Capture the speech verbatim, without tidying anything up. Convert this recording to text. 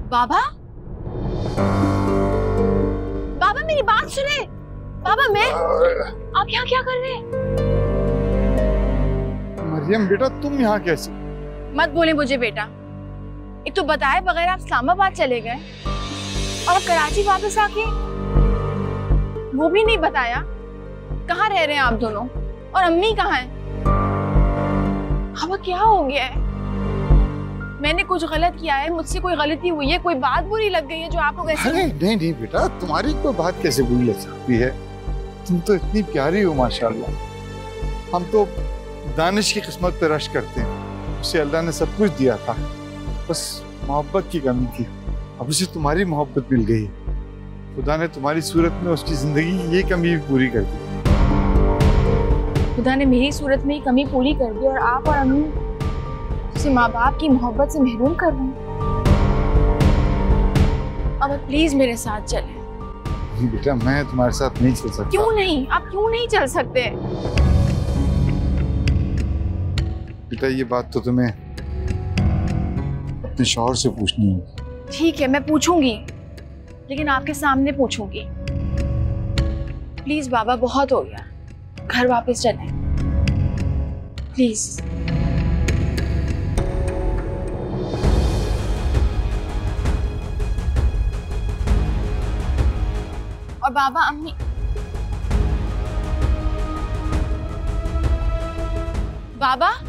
बाबा, बाबा मेरी बात सुने। बाबा मैं, आप यहाँ क्या कर रहे हैं? मरियम बेटा तुम यहाँ कैसे? मत बोले मुझे बेटा। एक तो बताए बगैर आप इस्लामाबाद चले गए और अब कराची वापस आके वो भी नहीं बताया कहाँ रह रहे हैं आप दोनों और अम्मी कहाँ हैं? अब क्या हो गया है? मैंने कुछ गलत किया है? मुझसे कोई गलती हुई है? कोई बात बुरी लग गई है जो आपको वैसे? अरे नहीं नहीं बेटा, तुम्हारी कोई बात कैसे बुरी लग सकती है? तुम तो इतनी प्यारी हो माशाल्लाह। हम तो दानिश की किस्मत पे रश करते हैं, उसे अल्लाह ने सब कुछ दिया था, बस मोहब्बत की कमी थी। अब उसे तुम्हारी मोहब्बत मिल गई, खुदा ने तुम्हारी सूरत में उसकी जिंदगी की ये कमी भी पूरी कर दी। खुदा ने मेरी सूरत में ही कमी पूरी कर दी और आप और अम्मी उसे माँ बाप की मोहब्बत से महरूम कर रहे हैं। अब प्लीज मेरे साथ चलें। बेटा मैं तुम्हारे साथ नहीं चल सकता। क्यों नहीं? आप क्यों नहीं चल सकते? बेटा ये बात तो तुम्हें अपने शौहर से पूछनी होगी। ठीक है मैं पूछूंगी, लेकिन आपके सामने पूछूंगी। प्लीज बाबा बहुत हो गया, घर वापस चलें प्लीज। और बाबा अम्मी, बाबा